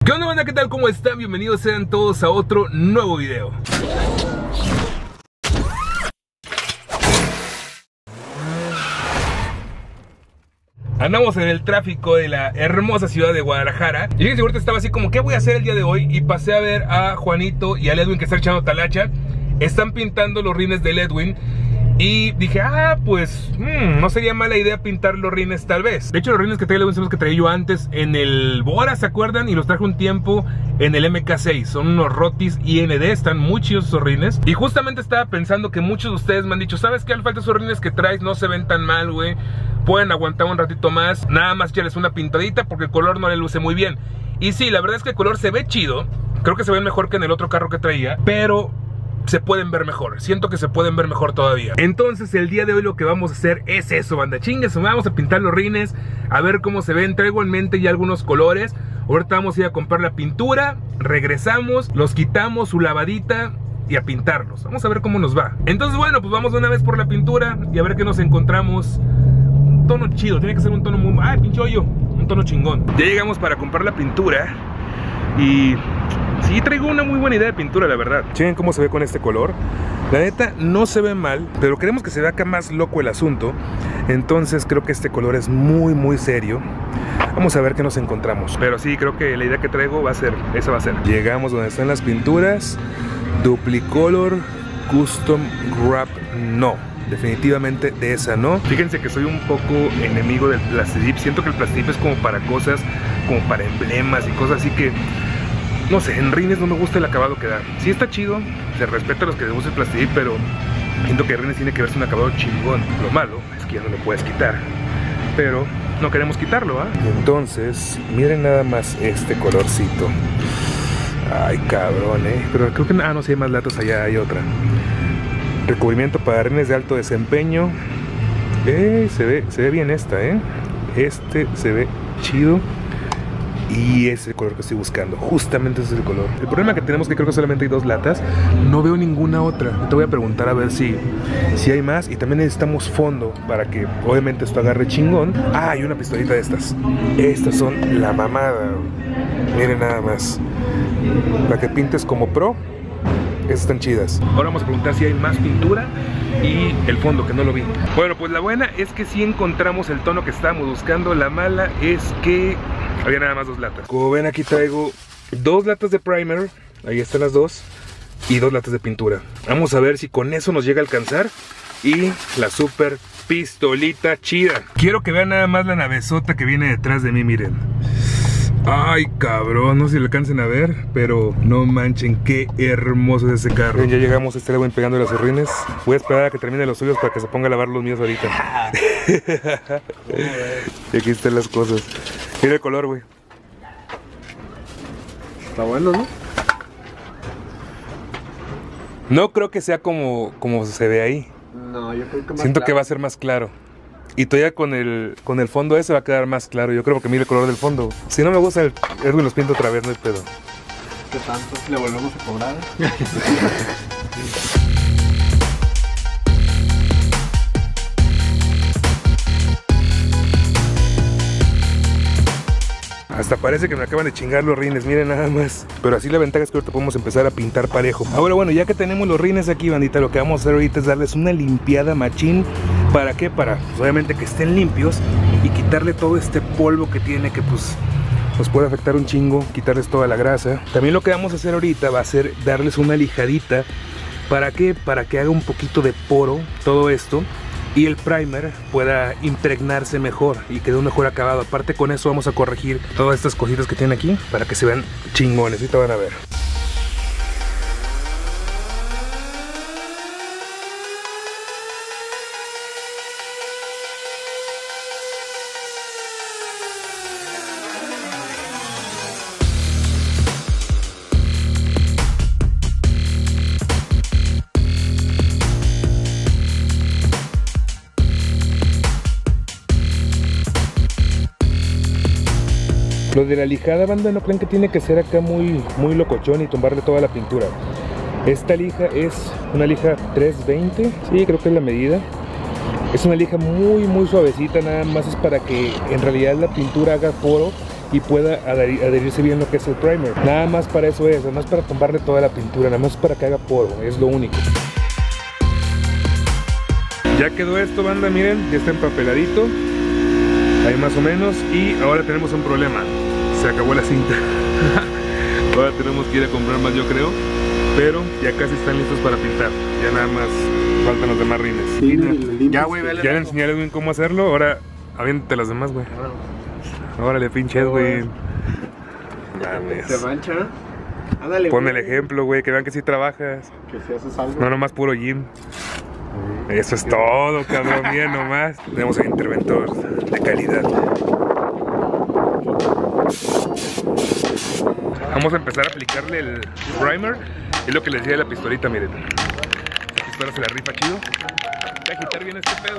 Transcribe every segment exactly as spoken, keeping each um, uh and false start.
¿Qué onda, banda? ¿Qué tal? ¿Cómo están? Bienvenidos sean todos a otro nuevo video. Andamos en el tráfico de la hermosa ciudad de Guadalajara. Y fíjense, ahorita estaba así como, ¿qué voy a hacer el día de hoy? Y pasé a ver a Juanito y a Edwin que están echando talacha. Están pintando los rines del Edwin. Y dije, ah, pues, mmm, no sería mala idea pintar los rines tal vez. De hecho, los rines que trae Edwin son los que traía yo antes en el Bora, ¿se acuerdan? Y los traje un tiempo en el M K seis. Son unos Rotis I N D, están muy chidos esos rines. Y justamente estaba pensando que muchos de ustedes me han dicho, ¿sabes qué? Al falta esos rines que traes no se ven tan mal, güey. Pueden aguantar un ratito más. Nada más echarles una pintadita porque el color no le luce muy bien. Y sí, la verdad es que el color se ve chido. Creo que se ven mejor que en el otro carro que traía, pero se pueden ver mejor, siento que se pueden ver mejor todavía. Entonces el día de hoy lo que vamos a hacer es eso, banda, chingues, vamos a pintar los rines, a ver cómo se ven. Traigo en mente ya algunos colores. Ahorita vamos a ir a comprar la pintura, regresamos, los quitamos, su lavadita y a pintarlos. Vamos a ver cómo nos va. Entonces bueno, pues vamos de una vez por la pintura y a ver qué nos encontramos. Un tono chido, tiene que ser un tono muy... ¡ay, pinche hoyo! Un tono chingón. Ya llegamos para comprar la pintura y... sí, traigo una muy buena idea de pintura, la verdad. Chequen cómo se ve con este color. La neta, no se ve mal, pero queremos que se vea acá más loco el asunto. Entonces creo que este color es muy, muy serio. Vamos a ver qué nos encontramos. Pero sí, creo que la idea que traigo va a ser, esa va a ser. Llegamos donde están las pinturas. Duplicolor Custom Wrap, no. Definitivamente de esa no. Fíjense que soy un poco enemigo del Plastidip. Siento que el Plastidip es como para cosas, como para emblemas y cosas así que... no sé, en rines no me gusta el acabado que da. Sí está chido, se respeta a los que les gusta el Plastidip, pero siento que en rines tiene que verse un acabado chingón. Lo malo es que ya no lo puedes quitar, pero no queremos quitarlo, ¿ah? ¿eh? Entonces, miren nada más este colorcito. Ay, cabrón, eh. Pero creo que, ah, no sé, hay más latas allá, hay otra. Recubrimiento para rines de alto desempeño. Eh, se ve, se ve bien esta, eh. Este se ve chido. Y ese es el color que estoy buscando. Justamente ese es el color. El problema que tenemos es que creo que solamente hay dos latas. No veo ninguna otra. Te voy a preguntar a ver si, si hay más. Y también necesitamos fondo para que obviamente esto agarre chingón. Ah, hay una pistolita de estas. Estas son la mamada. Miren nada más. Para que pintes como pro. Estas están chidas. Ahora vamos a preguntar si hay más pintura y el fondo, que no lo vi. Bueno, pues la buena es que sí encontramos el tono que estábamos buscando. La mala es que había nada más dos latas. Como ven, aquí traigo dos latas de primer. Ahí están las dos. Y dos latas de pintura. Vamos a ver si con eso nos llega a alcanzar. Y la super pistolita chida. Quiero que vean nada más la navezota que viene detrás de mí, miren. Ay, cabrón, no sé si lo alcancen a ver, pero no manchen, qué hermoso es ese carro. Bien, ya llegamos a este Edwin pegando los rines. Voy a esperar a que termine los suyos para que se ponga a lavar los míos ahorita. Y aquí están las cosas. Mira el color, güey. Está bueno, ¿no? No creo que sea como, como se ve ahí. No, yo creo que más Siento claro. que va a ser más claro. Y todavía con el, con el fondo ese va a quedar más claro. Yo creo que mira el color del fondo. Si no me gusta el Edwin, los pinto otra vez, no hay pedo. ¿Qué tanto? ¿Le volvemos a cobrar? Hasta parece que me acaban de chingar los rines, miren nada más. Pero así la ventaja es que ahorita podemos empezar a pintar parejo. Ahora bueno, ya que tenemos los rines aquí, bandita, lo que vamos a hacer ahorita es darles una limpiada machín. ¿Para qué? Para, pues, obviamente que estén limpios y quitarle todo este polvo que tiene, que pues nos puede afectar un chingo, quitarles toda la grasa. También lo que vamos a hacer ahorita va a ser darles una lijadita. ¿Para qué? Para que haga un poquito de poro todo esto y el primer pueda impregnarse mejor y quede un mejor acabado. Aparte, con eso vamos a corregir todas estas cositas que tiene aquí para que se vean chingones. Ahorita van a ver. Lo de la lijada, banda, no creen que tiene que ser acá muy, muy locochón y tumbarle toda la pintura. Esta lija es una lija tres veinte, sí, creo que es la medida. Es una lija muy muy suavecita, nada más es para que en realidad la pintura haga poro y pueda adherirse bien lo que es el primer. Nada más para eso es, nada más para tumbarle toda la pintura, nada más para que haga polvo, es lo único. Ya quedó esto, banda, miren, ya está empapeladito, ahí más o menos, y ahora tenemos un problema, se acabó la cinta. Ahora tenemos que ir a comprar más, yo creo, pero ya casi están listos para pintar, ya nada más faltan los demás rines. Sí, ya, güey, ya le enseñé a Edwin cómo hacerlo, ahora aviéntate los demás, güey. Órale, pinche Edwin. ¿Te mancha? Ándale, ponme el ejemplo, güey, que vean que sí trabajas. Que si haces algo. No nomás puro gym. Sí. Eso es todo, cabrón, bien nomás. Tenemos un interventor de calidad. Vamos a empezar a aplicarle el primer. Es lo que les decía de la pistolita, miren. La pistola se la rifa chido. Voy a agitar bien este pedo.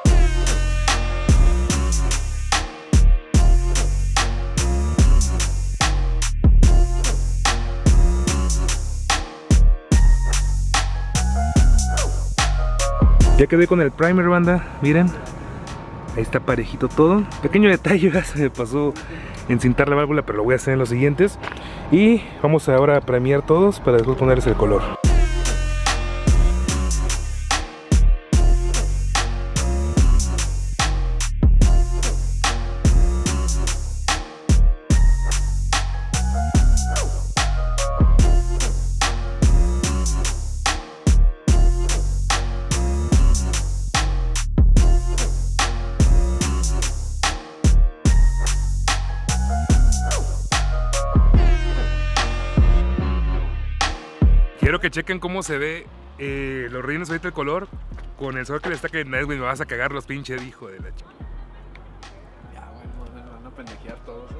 Ya quedé con el primer, banda, miren. Ahí está parejito todo. Pequeño detalle, ya se me pasó encintar la válvula, pero lo voy a hacer en los siguientes. Y vamos ahora a primear todos para después ponerles el color. Quiero que chequen cómo se ve eh, los rines ahorita, el color con el sol que le está cayendo. Edwin, me vas a cagar los pinches, hijo de la chica. Ya, bueno, me van a pendejear todos, ¿eh?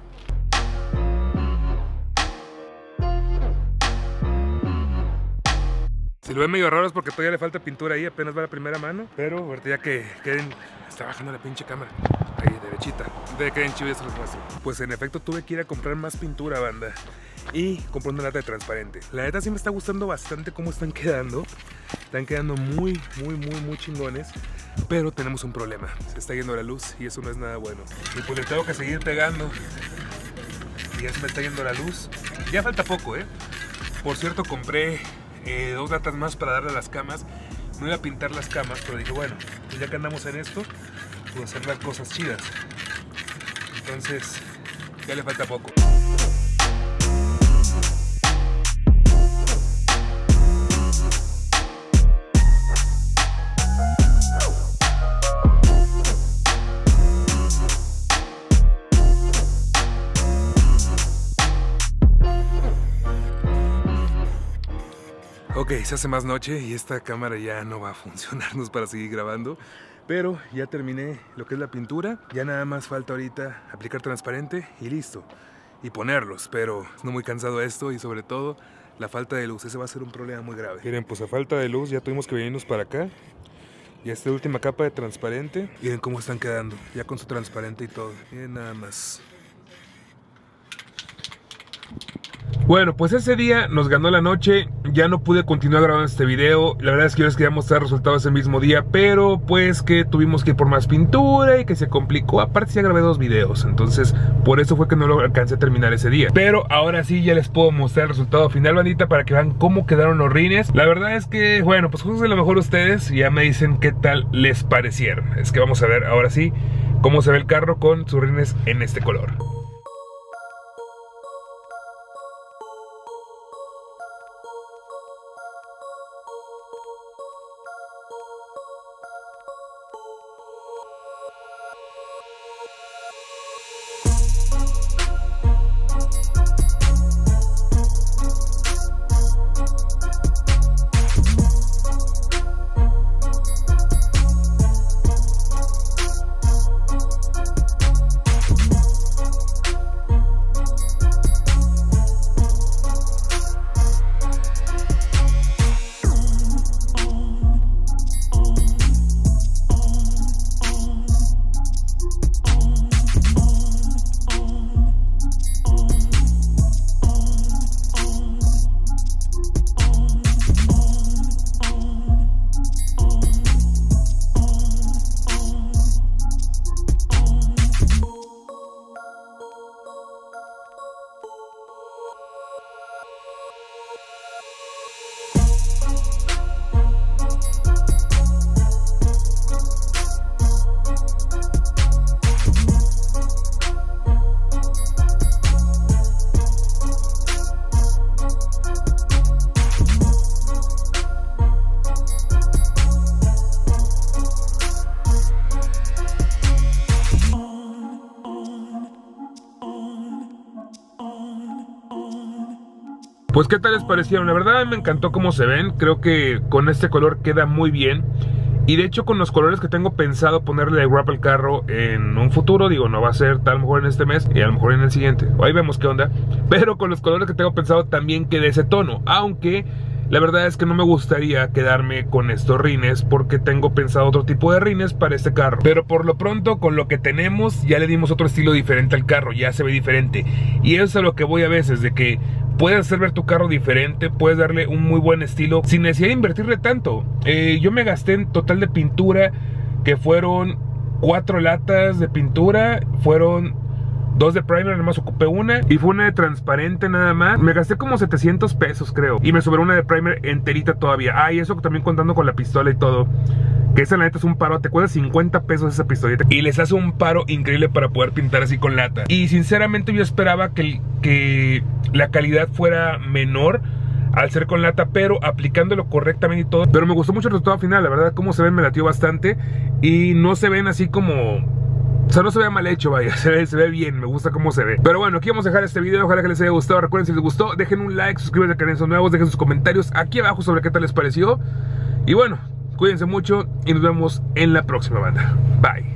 Si lo ven medio raro es porque todavía le falta pintura ahí, apenas va la primera mano. Pero ahorita ya que queden, está bajando la pinche cámara. Ahí, derechita. De que queden chidos, se los muestro. Pues en efecto tuve que ir a comprar más pintura, banda. Y compré una lata de transparente. La neta sí me está gustando bastante cómo están quedando. Están quedando muy, muy, muy, muy chingones. Pero tenemos un problema. Se está yendo la luz y eso no es nada bueno. Y pues le tengo que seguir pegando. Y ya se me está yendo la luz. Ya falta poco, ¿eh? Por cierto, compré eh, dos latas más para darle a las camas. No iba a pintar las camas, pero dije, bueno, pues ya que andamos en esto, pues hacer las cosas chidas. Entonces, ya le falta poco. Ok, se hace más noche y esta cámara ya no va a funcionarnos para seguir grabando. Pero ya terminé lo que es la pintura. Ya nada más falta ahorita aplicar transparente y listo. Y ponerlos, pero no muy cansado esto y sobre todo la falta de luz. Ese va a ser un problema muy grave. Miren, pues a falta de luz ya tuvimos que venirnos para acá. Y esta última capa de transparente. Miren cómo están quedando, ya con su transparente y todo. Miren nada más. Bueno, pues ese día nos ganó la noche, ya no pude continuar grabando este video. La verdad es que yo les quería mostrar resultados ese mismo día, pero pues que tuvimos que ir por más pintura y que se complicó. Aparte ya grabé dos videos, entonces por eso fue que no lo alcancé a terminar ese día. Pero ahora sí ya les puedo mostrar el resultado final, bandita, para que vean cómo quedaron los rines. La verdad es que, bueno, pues juzguen lo mejor ustedes y ya me dicen qué tal les parecieron. Es que vamos a ver ahora sí cómo se ve el carro con sus rines en este color. Pues qué tal les parecieron, la verdad me encantó cómo se ven. Creo que con este color queda muy bien. Y de hecho con los colores que tengo pensado ponerle el wrap al carro en un futuro, digo, no va a ser tal mejor en este mes y a lo mejor en el siguiente, ahí vemos qué onda. Pero con los colores que tengo pensado también quede ese tono, aunque la verdad es que no me gustaría quedarme con estos rines porque tengo pensado otro tipo de rines para este carro. Pero por lo pronto con lo que tenemos ya le dimos otro estilo diferente al carro, ya se ve diferente. Y eso es a lo que voy a veces, de que puedes hacer ver tu carro diferente, puedes darle un muy buen estilo sin necesidad de invertirle tanto. Eh, yo me gasté en total de pintura que fueron cuatro latas de pintura, fueron dos de primer, nada más ocupé una, y fue una de transparente nada más. Me gasté como setecientos pesos creo, y me sobró una de primer enterita todavía. Ah, y eso también contando con la pistola y todo, que esa la neta es un paro, te cuesta cincuenta pesos esa pistolita y les hace un paro increíble para poder pintar así con lata. Y sinceramente yo esperaba que, que la calidad fuera menor al ser con lata, pero aplicándolo correctamente y todo. Pero me gustó mucho el resultado final, la verdad, cómo se ven me latió bastante. Y no se ven así como... O sea, no se ve mal hecho, vaya, se ve, se ve bien, me gusta cómo se ve. Pero bueno, aquí vamos a dejar este video, ojalá que les haya gustado. Recuerden, si les gustó, dejen un like, suscríbanse al canal si son nuevos, dejen sus comentarios aquí abajo sobre qué tal les pareció. Y bueno, cuídense mucho y nos vemos en la próxima, banda. Bye.